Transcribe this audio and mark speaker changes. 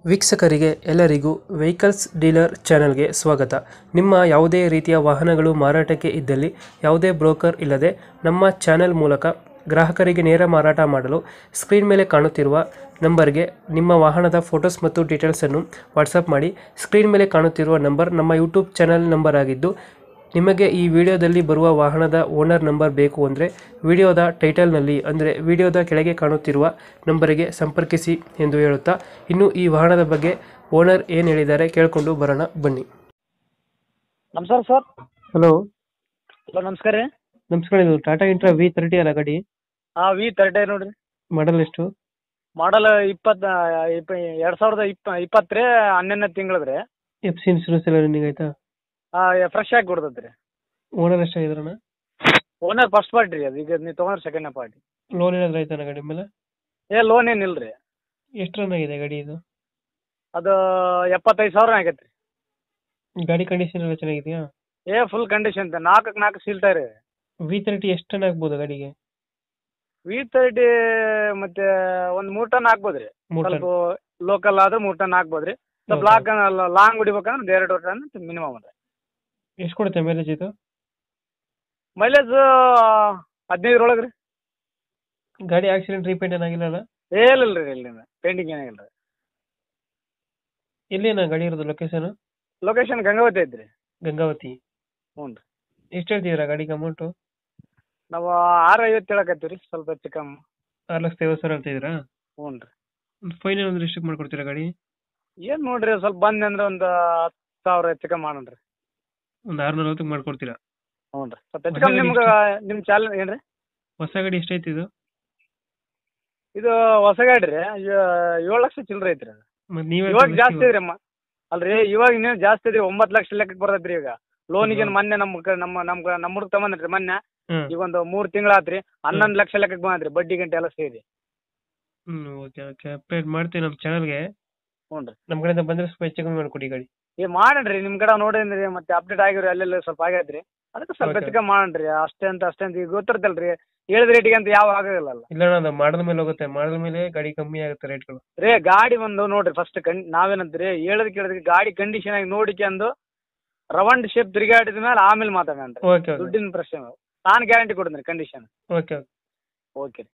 Speaker 1: ವೀಕ್ಷಕರಿಗೆ ಎಲ್ಲರಿಗೂ vehicles dealer ಚಾನೆಲ್ಗೆ ಸ್ವಾಗತ. ನಿಮ್ಮ ಯಾವುದೇ ರೀತಿಯ ವಾಹನಗಳು ಮಾರಾಟಕ್ಕೆ ಇದ್ದಲ್ಲಿ ಯಾವುದೇ ಬ್ರೋಕರ್ ಇಲ್ಲದೆ ನಮ್ಮ ಚಾನೆಲ್ ಮೂಲಕ ಗ್ರಾಹಕರಿಗೆ ನೇರ ಮಾರಾಟ ಮಾಡಲು ಸ್ಕ್ರೀನ್ ಮೇಲೆ ಕಾಣುತ್ತಿರುವ ನಂಬರ್ಗೆ ನಿಮ್ಮ ವಾಹನದ ಫೋಟೋಸ್ ಮತ್ತು ಡೀಟೇಲ್ಸನ್ನು ವಾಟ್ಸಪ್ ಮಾಡಿ. ಸ್ಕ್ರೀನ್ ಮೇಲೆ ಕಾಣುತ್ತಿರುವ ನಂಬರ್ ನಮ್ಮ ಯೂಟ್ಯೂಬ್ ಚಾನೆಲ್ ನಂಬರ್ ಆಗಿದ್ದು, ನಿಮಗೆ ಈ ವಿಡಿಯೋದಲ್ಲಿ ಬರುವ ವಾಹನದ ಓನರ್ ನಂಬರ್ ಬೇಕು ಅಂದರೆ ವಿಡಿಯೋದ ಟೈಟಲ್ನಲ್ಲಿ ಅಂದರೆ ವಿಡಿಯೋದ ಕೆಳಗೆ ಕಾಣುತ್ತಿರುವ ನಂಬರಿಗೆ ಸಂಪರ್ಕಿಸಿ ಎಂದು ಹೇಳುತ್ತಾ, ಇನ್ನು ಈ ವಾಹನದ ಬಗ್ಗೆ ಓನರ್ ಏನು ಹೇಳಿದ್ದಾರೆ ಕೇಳಿಕೊಂಡು ಬರೋಣ ಬನ್ನಿ.
Speaker 2: ನಮಸ್ಕಾರ ಸರ್.
Speaker 1: ಹಲೋ
Speaker 2: ಹಲೋ ನಮಸ್ಕಾರ ರೀ.
Speaker 1: ನಮಸ್ಕಾರ. ಇದು ಟಾಟಾ ಇಂಟ್ರಾ V30 ಅಲ್ಲ ಗಾಡಿ?
Speaker 2: ಹಾಂ V30 ನೋಡಿರಿ.
Speaker 1: ಮಾಡಲ್ ಎಷ್ಟು?
Speaker 2: ಮಾಡಲ್ 2020 ರೀ, 11ನೇ ತಿಂಗಳದ ರೀ.
Speaker 1: FC ಇನ್ಶೂರೆನ್ಸ್ ಎಲ್ಲ ರನ್ನಿಂಗ್ ಆಯ್ತಾ?
Speaker 2: ಫ್ರೆಶ್ ಆಗಿ ಕೊಡ್ತೈತೆ ರೀ.
Speaker 1: ಓನರ್ ಎಷ್ಟಾಗಿದ್ರಣ್ಣ?
Speaker 2: ಓನರ್ ಫಸ್ಟ್ ಪಾರ್ಟಿ ರೀ ಅದು. ಈಗ ನೀವು ತೊಗೊಂಡ್ರೆ ಸೆಕೆಂಡ್ನೇ ಪಾರ್ಟಿ.
Speaker 1: ಲೋನ್ ಏನಾದ್ರು ಆಯ್ತಾನ ಗಾಡಿ ಮೇಲೆ?
Speaker 2: ಲೋನ್ ಏನಿಲ್ಲ ರೀ.
Speaker 1: ಎಷ್ಟು ರನ್ ಆಗಿದೆ ಗಾಡಿ ಇದು?
Speaker 2: ಅದು 75,000 ಆಗೈತೆ ರೀ.
Speaker 1: ಗಾಡಿ ಕಂಡೀಷನ್ ಎಲ್ಲ ಚೆನ್ನಾಗಿದೆಯಾ?
Speaker 2: Full condition 4 seal tyre.
Speaker 1: V30 ಎಷ್ಟು ಟನ್ ಆಗ್ಬೋದು ಗಾಡಿಗೆ?
Speaker 2: V30 ಮತ್ತೆ ಒಂದು 3 ಟನ್ ಆಗ್ಬೋದು ರೀ. ಸ್ವಲ್ಪ ಲೋಕಲ್ ಆದ್ರೆ 3 ಟನ್ ಆಗ್ಬೋದು ರೀ. ಸ್ವಲ್ಪ ಲಾಂಗ್ ಹೊಡಿಬೇಕಂದ್ರೆ 2 ಟನ್ ಮಿನಿಮಮ್ ರೀ.
Speaker 1: ಎಷ್ಟು ಕೊಡುತ್ತೆ ಮೈಲೇಜ್ ಇದು?
Speaker 2: ಮೈಲೇಜ್ 15 ಒಳಗೆ ರೀ.
Speaker 1: ಗಾಡಿ ಆಕ್ಸಿಡೆಂಟ್ ರೀಪೇಂಟ್ ಏನಾಗಿಲ್ಲ ಅಲ್ಲ?
Speaker 2: ಇಲ್ಲ ರೀ, ಇಲ್ಲ ಪೇಂಟಿಂಗ್ ಏನಾಗಿಲ್ಲ ರೀ.
Speaker 1: ಎಲ್ಲಿನ ಗಾಡಿ ಇರೋದು ಲೊಕೇಶನ್?
Speaker 2: ಲೊಕೇಶನ್ ಗಂಗಾವತಿ ಐತ್ರಿ.
Speaker 1: ಗಂಗಾವತಿ.
Speaker 2: ಹ್ಞೂ ರೀ.
Speaker 1: ಎಷ್ಟು ಹೇಳ್ತೀರಾ ಗಾಡಿಗೆ ಅಮೌಂಟು?
Speaker 2: ನಾವು 650 ಹೇಳಕತ್ತೀವಿ ರೀ, ಸ್ವಲ್ಪ ಹೆಚ್ಚು ಕಮ್ಮಿ.
Speaker 1: 6,50,000 ಹೇಳ್ತಿದ್ದೀರಾ?
Speaker 2: ಹ್ಞೂ ರೀ.
Speaker 1: ಫೈನಲ್ ಅಂದ್ರೆ ಎಷ್ಟಕ್ಕೆ ಮಾಡ್ಕೊಡ್ತೀರಾ ಗಾಡಿ?
Speaker 2: ಏನು ನೋಡ್ರಿ, ಸ್ವಲ್ಪ ಬಂದೆ ಅಂದ್ರೆ ಒಂದು 10,000 ಹೆಚ್ಚು ಕಮ್ಮಿ ಮಾಡೋಣ ರೀ.
Speaker 1: ಒಂದು 640 ಮಾಡ್ಕೊಡ್ತೀರಾ?
Speaker 2: ಹ್ಞೂ ರೀ. ಸ್ವಲ್ಪ ಹೆಚ್ಚು ಕಮ್ಮಿ ನಿಮ್ಗೆ ನಿಮ್ಮ ಚಾನಲ್ ಏನು ರೀ?
Speaker 1: ಹೊಸ ಗಾಡಿ ಎಷ್ಟೈತಿ ಇದು?
Speaker 2: ಇದು ಹೊಸ ಗಾಡಿ ರೀ, 7 ಲಕ್ಷ ಚಿಲ್ಲರೆ ಐತ್ರಿ ಅದು.
Speaker 1: ಮತ್ತೆ ನೀವೇ
Speaker 2: ಇವಾಗ ಜಾಸ್ತಿ ಐತ್ರಿ ಅಮ್ಮ. ಅಲ್ರಿ ಇವಾಗ ಇನ್ನೇನು ಜಾಸ್ತಿ ಐತ್ರಿ, 9 ಲಕ್ಷ ಲೆಕ್ಕಕ್ಕೆ ಬರ್ತೈತೆ ರೀ ಈಗ. ಲೋನಿಗೆ ಮೊನ್ನೆ ನಮ್ಮ ತಗೊಂಡ್ರಿ ಮೊನ್ನೆ. ಈಗ ಒಂದು 3 ತಿಂಗಳು ಆತ್ರಿ, 11 ಲಕ್ಷ ಲೆಕ್ಕಕ್ಕೆ ಬಂದ್ರಿ, ಬಡ್ಡಿ ಗಂಟೆ ಎಲ್ಲ ಸೇರಿ.
Speaker 1: ಓಕೆ ಓಕೆ, ಅಪ್ಡೇಟ್ ಮಾಡ್ತೀವಿ ನಮ್ಮ ಚಾನಲ್ಗೆ.
Speaker 2: ಹ್ಞೂ ರೀ.
Speaker 1: ನಮ್ಮ ಕಡೆಯಿಂದ ಬಂದರೆ ಸ್ವಲ್ಪ ಹೆಚ್ಚು ಕಮ್ಮಿ ಮಾಡಿಕೊಡಿ ಗಾಡಿ.
Speaker 2: ಮಾಡೋಣ್ರಿ, ನಿಮ್ಮ ಕಡೆ ನೋಡಿದ್ರಿ ಮತ್ತೆ ಅಪ್ಡೇಟ್ ಆಗಿರಿ, ಅಲ್ಲೆಲ್ಲ ಸ್ವಲ್ಪ ಆಗೈತೆ ರೀ. ಅದಕ್ಕೆ ಸ್ವಲ್ಪ ಹೆಚ್ಚು ಕಮ್ಮಿ ಮಾಡೋಣ್ರಿ. ಅಷ್ಟೇ ಅಂತ ಈಗ ಗೊತ್ತಿರ್ತಲ್ಲ ರೀ, ಹೇಳಿದ ರೇಟಿಗೆ ಅಂತ ಯಾವ ಆಗೋದಿಲ್ಲ.
Speaker 1: ಇಲ್ಲ ಅದು ಮಾಡಲ್ ಮೇಲೆ ಹೋಗುತ್ತೆ, ಮಾಡಲ್ ಮೇಲೆ ಗಾಡಿ ಕಮ್ಮಿ ಆಗುತ್ತೆ ರೇಟ್ಗಳು.
Speaker 2: ರೇ ಗಾಡಿ ಒಂದು ನೋಡ್ರಿ ಫಸ್ಟ್ ನಾವೇನಂತೀರಿ ಹೇಳೋದು ಕೇಳಿದ್ರಿ, ಗಾಡಿ ಕಂಡೀಷನ್ ಆಗಿ ನೋಡಿಕೊಂಡು ರೌಂಡ್ ಶೇಪ್ ತಿರುಗಾಡಿದ ಮೇಲೆ ಆಮೇಲೆ ಮಾತಾಡೋಣ.
Speaker 1: ಓಕೆ,
Speaker 2: ದುಡ್ಡಿನ ಪ್ರಶ್ನೆ ನಾನು ಗ್ಯಾರಂಟಿ ಕೊಡ್ತೀನಿ ಕಂಡೀಷನ್.
Speaker 1: Okay
Speaker 2: okay.